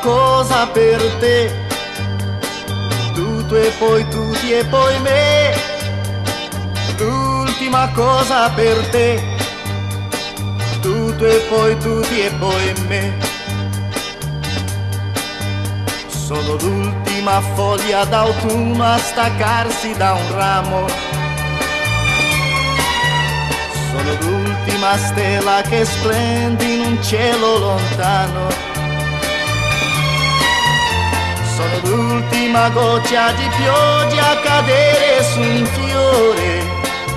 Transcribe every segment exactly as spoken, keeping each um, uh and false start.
cosa per te, tutto e poi tutti e poi me, l'ultima cosa per te, tutto e poi tutti e poi me. Sono l'ultima foglia d'autunno a staccarsi da un ramo, sono l'ultima stella che splende in un cielo lontano, sono l'ultima goccia di pioggia a cadere su un fiore.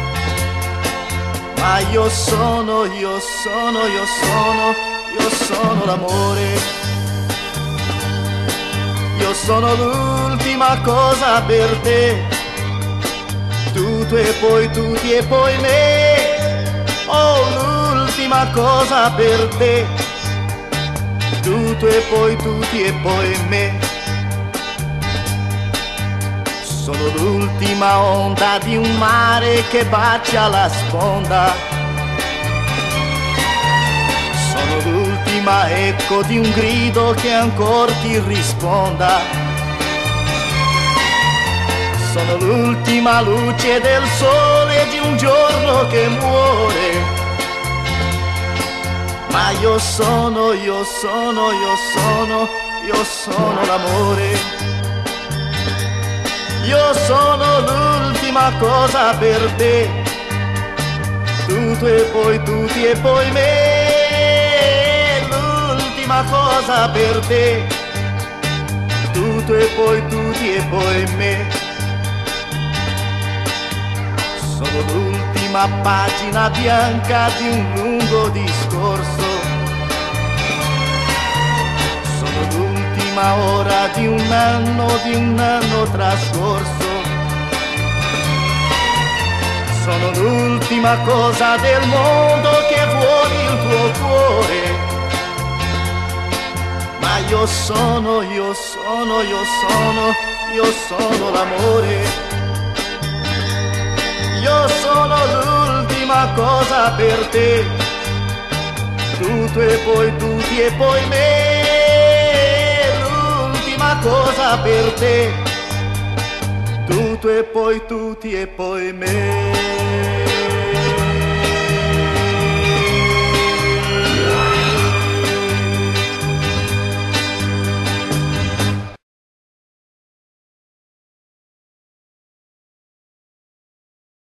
Ma io sono, io sono, io sono, io sono l'amore. Io sono l'ultima cosa per te, tutto e poi tutti e poi me. Oh, l'ultima cosa per te, tutto e poi tutti e poi me. Sono l'ultima onda di un mare che bacia la sponda, sono l'ultima eco di un grido che ancora ti risponda, sono l'ultima luce del sole di un giorno che muore. Ma io sono, io sono, io sono, io sono l'amore. Io sono l'ultima cosa per te, tutto e poi tutti e poi me, l'ultima cosa per te, tutto e poi tutti e poi me. Sono l'ultima pagina bianca di un lungo discorso, l'ultima ora di un anno, di un anno trascorso, sono l'ultima cosa del mondo che vuole il tuo cuore. Ma io sono, io sono, io sono, io sono l'amore. Io sono l'ultima cosa per te, tutto e poi tutti e poi me. Cosa per te, tutto e poi tutti e poi me.